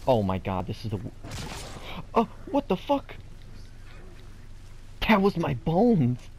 Oh my god, this is the... Oh, what the fuck? That was my bones!